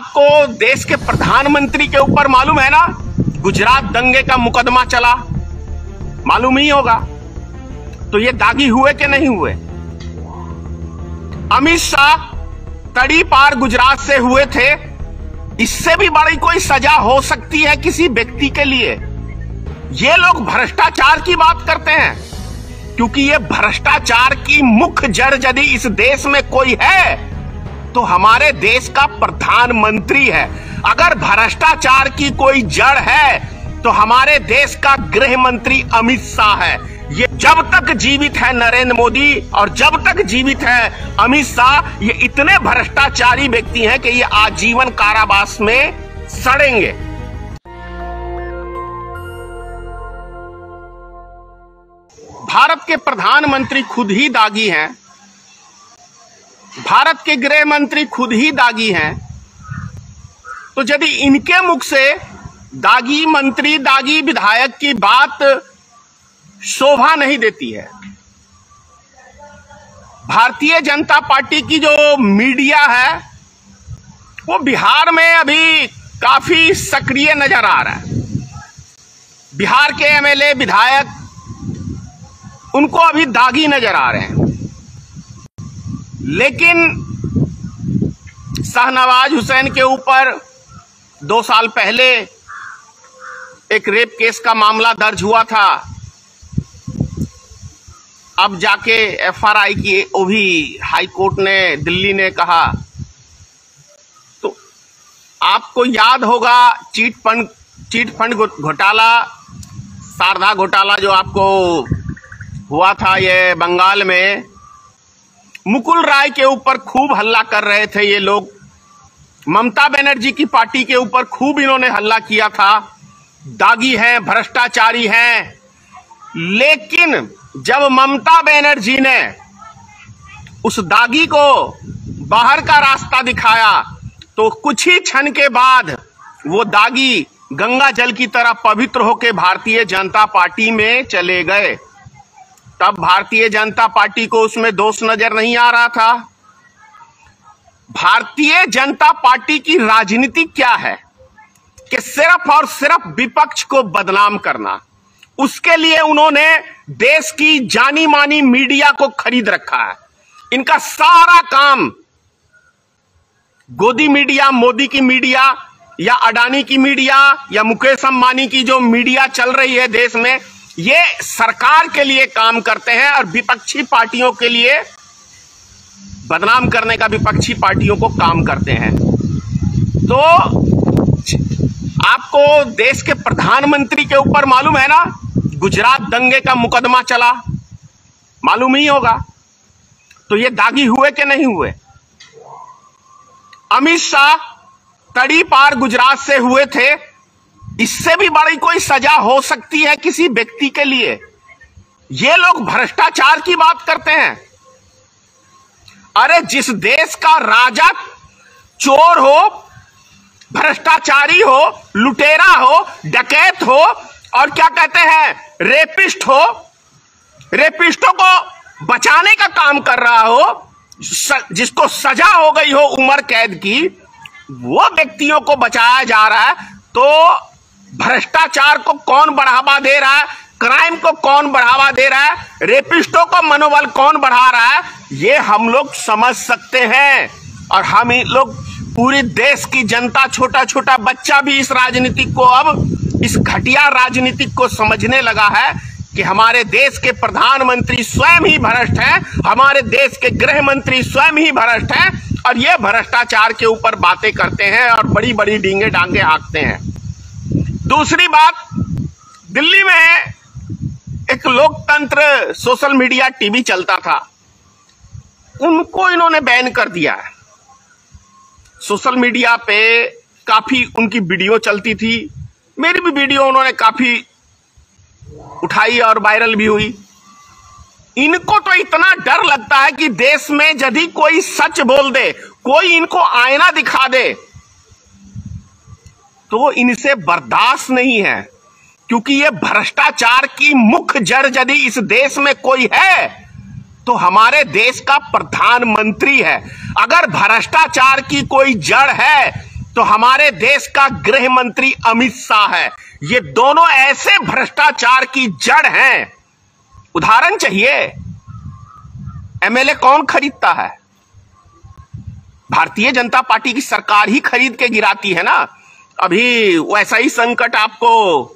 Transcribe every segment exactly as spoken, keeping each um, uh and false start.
आपको देश के प्रधानमंत्री के ऊपर मालूम है ना, गुजरात दंगे का मुकदमा चला, मालूम ही होगा। तो ये दागी हुए कि नहीं हुए? अमित शाह तड़ी पार गुजरात से हुए थे। इससे भी बड़ी कोई सजा हो सकती है किसी व्यक्ति के लिए? ये लोग भ्रष्टाचार की बात करते हैं, क्योंकि ये भ्रष्टाचार की मुख्य जड़ यदि इस देश में कोई है तो हमारे देश का प्रधानमंत्री है। अगर भ्रष्टाचार की कोई जड़ है तो हमारे देश का गृह मंत्री अमित शाह है। ये जब तक जीवित है नरेंद्र मोदी और जब तक जीवित है अमित शाह, ये इतने भ्रष्टाचारी व्यक्ति हैं कि ये आजीवन कारावास में सड़ेंगे। भारत के प्रधानमंत्री खुद ही दागी हैं, भारत के गृह मंत्री खुद ही दागी हैं, तो यदि इनके मुख से दागी मंत्री, दागी विधायक की बात शोभा नहीं देती है। भारतीय जनता पार्टी की जो मीडिया है वो बिहार में अभी काफी सक्रिय नजर आ रहा है। बिहार के एमएलए, विधायक उनको अभी दागी नजर आ रहे हैं। लेकिन शाहनवाज हुसैन के ऊपर दो साल पहले एक रेप केस का मामला दर्ज हुआ था। अब जाके एफआरआई की वो भी हाई कोर्ट ने, दिल्ली ने कहा। तो आपको याद होगा चीट फंड चीट फंड घोटाला, शारदा घोटाला जो आपको हुआ था ये बंगाल में। मुकुल राय के ऊपर खूब हल्ला कर रहे थे ये लोग। ममता बनर्जी की पार्टी के ऊपर खूब इन्होंने हल्ला किया था, दागी हैं, भ्रष्टाचारी हैं। लेकिन जब ममता बनर्जी ने उस दागी को बाहर का रास्ता दिखाया तो कुछ ही क्षण के बाद वो दागी गंगा जल की तरह पवित्र होकर भारतीय जनता पार्टी में चले गए। तब भारतीय जनता पार्टी को उसमें दोष नजर नहीं आ रहा था। भारतीय जनता पार्टी की राजनीति क्या है कि सिर्फ और सिर्फ विपक्ष को बदनाम करना। उसके लिए उन्होंने देश की जानी मानी मीडिया को खरीद रखा है। इनका सारा काम गोदी मीडिया, मोदी की मीडिया या अडानी की मीडिया या मुकेश अंबानी की जो मीडिया चल रही है देश में, ये सरकार के लिए काम करते हैं और विपक्षी पार्टियों के लिए बदनाम करने का विपक्षी पार्टियों को काम करते हैं। तो आपको देश के प्रधानमंत्री के ऊपर मालूम है ना, गुजरात दंगे का मुकदमा चला, मालूम ही होगा। तो ये दागी हुए कि नहीं हुए? अमित शाह तड़ी पार गुजरात से हुए थे। इससे भी बड़ी कोई सजा हो सकती है किसी व्यक्ति के लिए? ये लोग भ्रष्टाचार की बात करते हैं। अरे जिस देश का राजा चोर हो, भ्रष्टाचारी हो, लुटेरा हो, डकैत हो और क्या कहते हैं रेपिस्ट हो, रेपिस्टों को बचाने का काम कर रहा हो, जिसको सजा हो गई हो उम्र कैद की, वो व्यक्तियों को बचाया जा रहा है। तो भ्रष्टाचार को कौन बढ़ावा दे रहा है, क्राइम को कौन बढ़ावा दे रहा है, रेपिस्टों को मनोबल कौन बढ़ा रहा है, ये हम लोग समझ सकते हैं। और हम लोग पूरे देश की जनता, छोटा छोटा बच्चा भी इस राजनीति को, अब इस घटिया राजनीति को समझने लगा है कि हमारे देश के प्रधानमंत्री स्वयं ही भ्रष्ट हैं, हमारे देश के गृह मंत्री स्वयं ही भ्रष्ट हैं और ये भ्रष्टाचार के ऊपर बातें करते हैं और बड़ी बड़ी डींगे डांगे हाँकते हैं। दूसरी बात, दिल्ली में एक लोकतंत्र सोशल मीडिया टीवी चलता था, उनको इन्होंने बैन कर दिया है। सोशल मीडिया पे काफी उनकी वीडियो चलती थी, मेरी भी वीडियो उन्होंने काफी उठाई और वायरल भी हुई। इनको तो इतना डर लगता है कि देश में यदि कोई सच बोल दे, कोई इनको आईना दिखा दे, तो इनसे बर्दाश्त नहीं है, क्योंकि ये भ्रष्टाचार की मुख्य जड़ यदि इस देश में कोई है तो हमारे देश का प्रधानमंत्री है। अगर भ्रष्टाचार की कोई जड़ है तो हमारे देश का गृह मंत्री अमित शाह है। ये दोनों ऐसे भ्रष्टाचार की जड़ हैं। उदाहरण चाहिए, एमएलए कौन खरीदता है? भारतीय जनता पार्टी की सरकार ही खरीद के गिराती है ना। अभी वैसा ही संकट आपको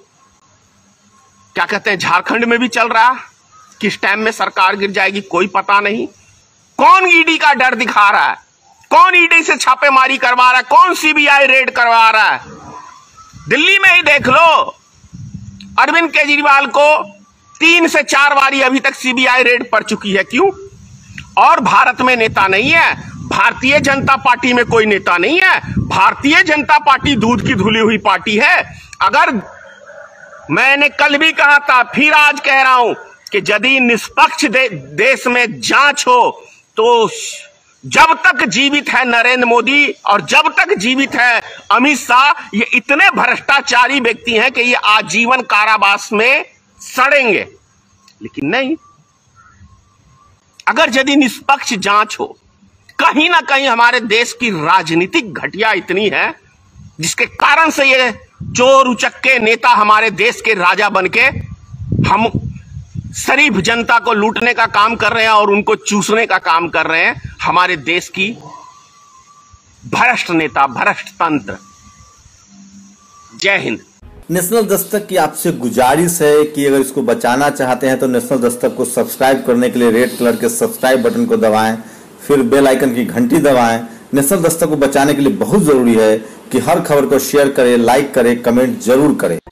क्या कहते हैं झारखंड में भी चल रहा। किस टाइम में सरकार गिर जाएगी कोई पता नहीं। कौन ईडी का डर दिखा रहा है? कौन ईडी से छापेमारी करवा रहा है? कौन सीबीआई रेड करवा रहा है? दिल्ली में ही देख लो, अरविंद केजरीवाल को तीन से चार बारी अभी तक सीबीआई रेड पड़ चुकी है। क्यों? और भारत में नेता नहीं है। भारतीय जनता पार्टी में कोई नेता नहीं है। भारतीय जनता पार्टी दूध की धुली हुई पार्टी है। अगर मैंने कल भी कहा था, फिर आज कह रहा हूं कि यदि निष्पक्ष दे, देश में जांच हो तो जब तक जीवित है नरेंद्र मोदी और जब तक जीवित है अमित शाह, ये इतने भ्रष्टाचारी व्यक्ति हैं कि ये आजीवन कारावास में सड़ेंगे। लेकिन नहीं, अगर यदि निष्पक्ष जांच हो, कहीं ना कहीं हमारे देश की राजनीतिक घटिया इतनी है जिसके कारण से ये चोर उचक्के नेता हमारे देश के राजा बनके हम शरीफ जनता को लूटने का काम कर रहे हैं और उनको चूसने का काम कर रहे हैं। हमारे देश की भ्रष्ट नेता, भ्रष्ट तंत्र। जय हिंद। नेशनल दस्तक की आपसे गुजारिश है कि अगर इसको बचाना चाहते हैं तो नेशनल दस्तक को सब्सक्राइब करने के लिए रेड कलर के सब्सक्राइब बटन को दबाएं, फिर बेल आइकन की घंटी दबाएं। नेशनल दस्तक को बचाने के लिए बहुत जरूरी है कि हर खबर को शेयर करें, लाइक करें, कमेंट जरूर करें।